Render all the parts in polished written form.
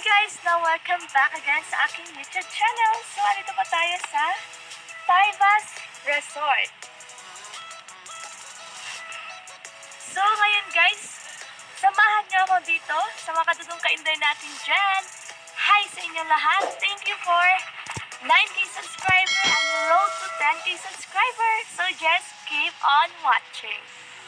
guys! Now welcome back again sa aking YouTube channel. So, andito pa tayo sa Taivas Resort. So, ngayon guys, samahan niyo ako dito sa mga katutong kainday natin dyan. Hi sa inyo lahat! Thank you for 9K subscriber and road to 10K subscriber. So, just keep on watching.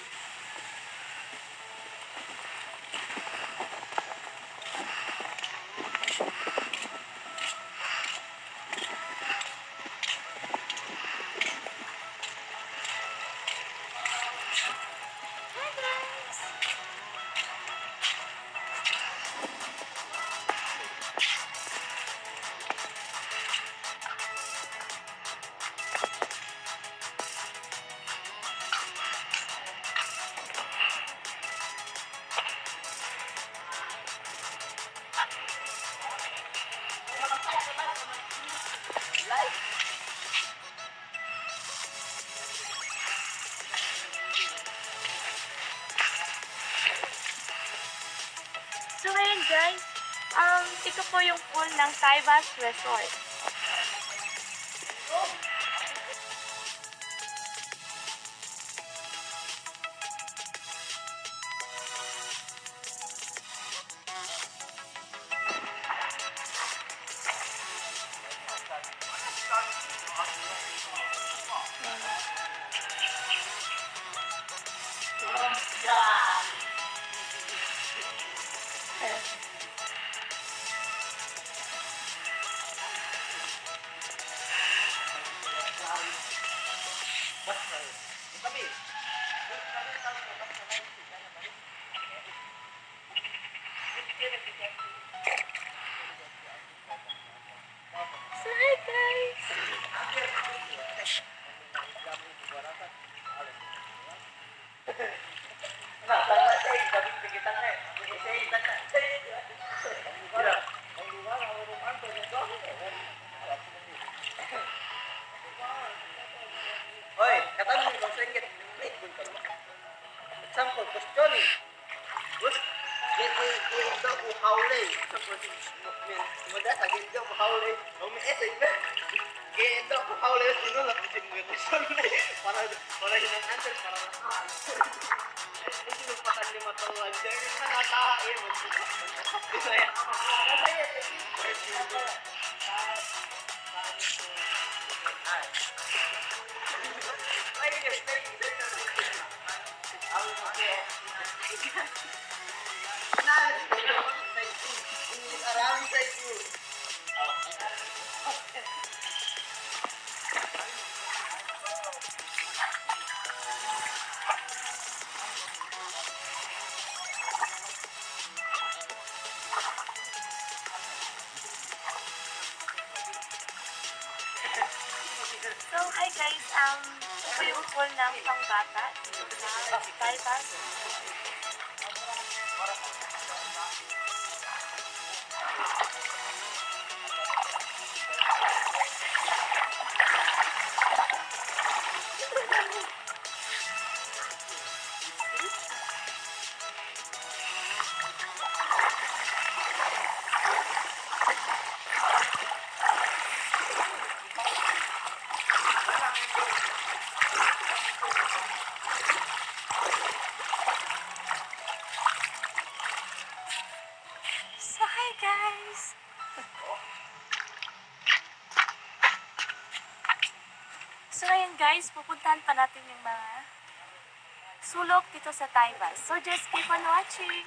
So ngayon guys, ito po yung pool ng Taivas Resort. So hi guys! Hoy, katanong ko sa inyo, wait kung ka. Sample, question. Bus, get daw ko hawlay. Muda sa get daw ko hawlay. Umi ba? Get daw ko hawlay sino la kusin mo question. Para yun ang answer para na. Hindi mo pa kanli matawag. Dahil nakakain mo. Bisaya. So hi guys, ito po yung pool ng pangbata sa Taivas. So hi guys! So ngayon guys, pupuntahan pa natin yung mga sulok dito sa Taivas. So just keep on watching!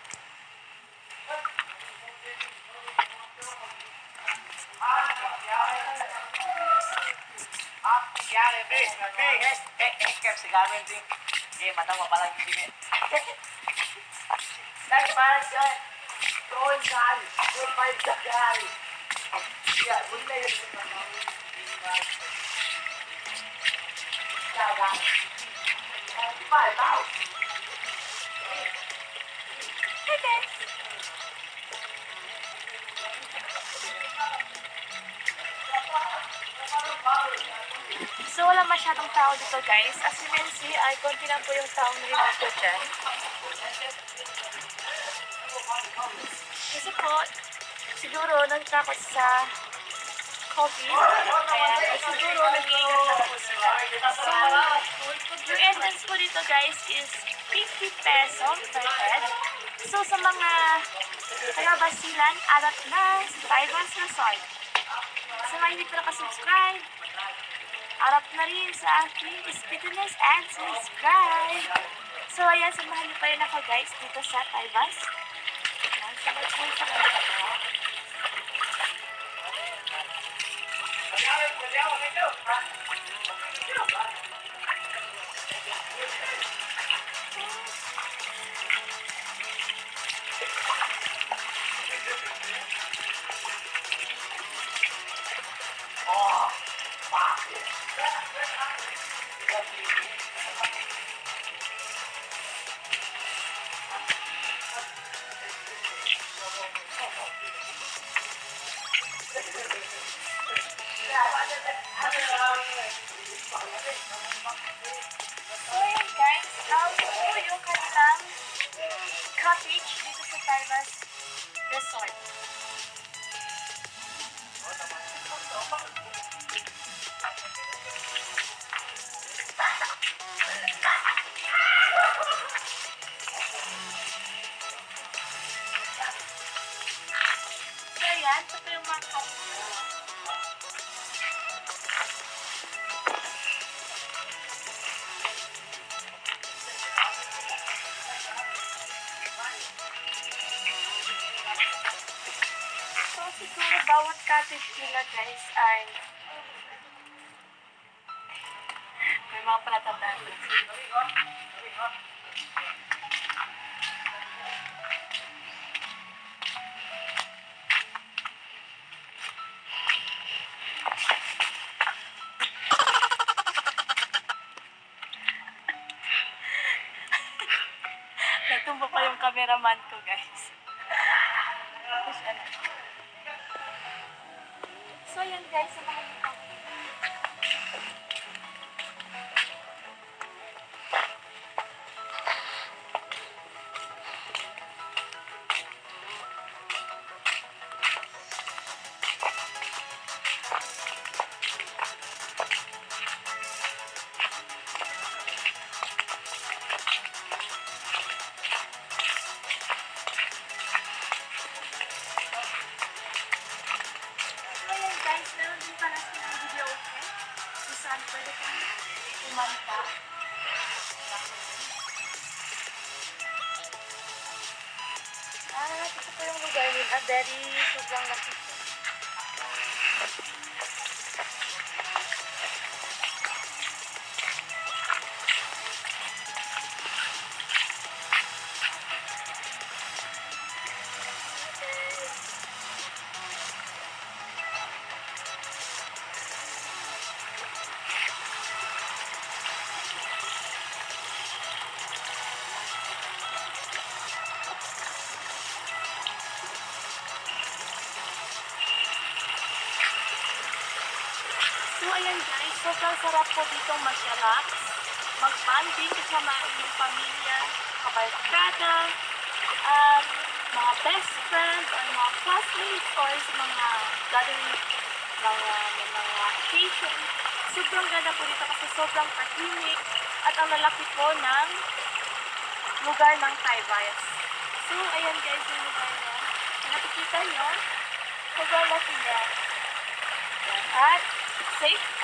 Mata mo pala yung dimi. Dahil para siya, troll gal, troll five sa gal. Yeah, bunda yun. Dagang. Pa, tao. Hey guys! So wala masyadong tao dito guys. As you can see, ay konti lang po yung taong nilito dyan. Kasi po, siguro nagtakot sa COVID, kaya siguro nag-iingat lang po sila. So, yung entrance po dito guys is 50 peso per head. So, sa mga taga-Basilan, arat na Taiwan's Resort. Sa mga hindi pa nakasubscribe, arap na rin sa aking Spittiness and subscribe. So, ayan, samahan niyo pa rin ako guys dito sa Taiwan's. Ayan, sabay po sa mga. So, ayan guys, ito yung kanilang cottage dito sa Taiwan's Resort. So, ayan, ito yung mga cottage. So, siguro bawat cottage nila guys ay may mga palatatan. Natumba pa yung cameraman ko guys. So, yan guys, samahan niyo ako. So, yan guys, meron din pala silang video okay kung saan pwede kang umanta. Ito po yung lugar nila. Very sobrang laki po. So, ayan guys, sobrang sarap po dito mag-relax, mag-banding kasama inyong pamilya, kabarkada, mga best friend, or mga classmates, or sa mga gathering ng mga occasion. Sobrang ganda po dito kasi sobrang tahimik at ang lalaki po ng lugar ng Taiwan. So, ayan guys, yung lugar niya. Nakikita nyo, sobrang laki niya. At safe po.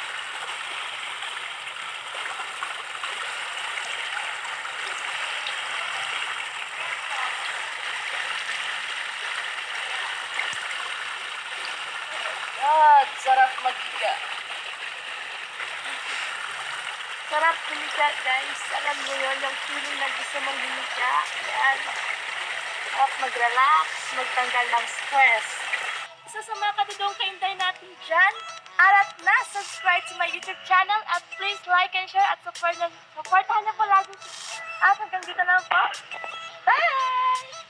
Sarap maghiga. Sarap humiga guys. Alam mo yun, yung feeling na gusto mong humiga. Ayan. Sarap mag-relax, magtanggal ng stress. So sa mga katudong kaintay natin dyan, arat na, subscribe to my YouTube channel at please like and share at supportahan niyo po lagi. At hanggang dito lang po. Bye!